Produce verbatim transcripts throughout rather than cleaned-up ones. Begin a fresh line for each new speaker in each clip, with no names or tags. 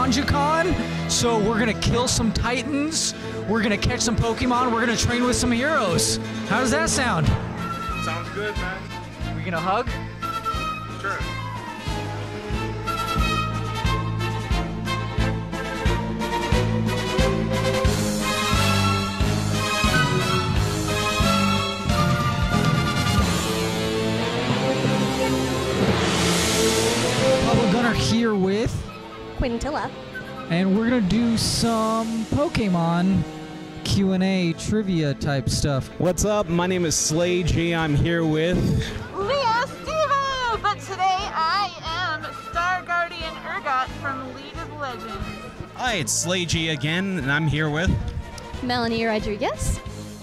Con-Jikan, so we're gonna kill some titans, we're gonna catch some Pokemon, we're gonna train with some heroes. How does that sound?
Sounds good, man.
We gonna hug?
Sure.
Public Gunner here with,
Quintilla.
and we're gonna do some Pokemon Q and A trivia type stuff.
What's up? My name is Slay G. I'm here with
Leah Stevo! But today I am Star Guardian Urgot from League of Legends.
Hi, it's Slay G again, and I'm here with
Melanie Rodriguez.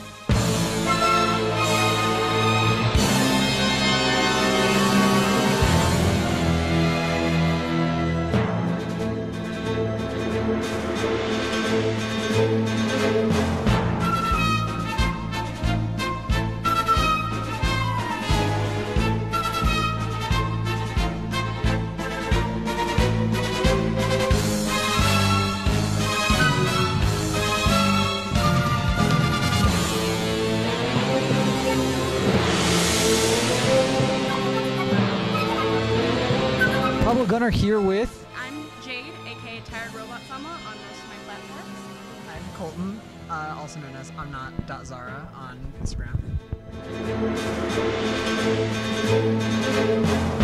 Public Gunner here with,
I'm Jade, aka Tired Robot Sama, on most of my platforms.
I'm Colton, uh, also known as I'm Not Zara on Instagram.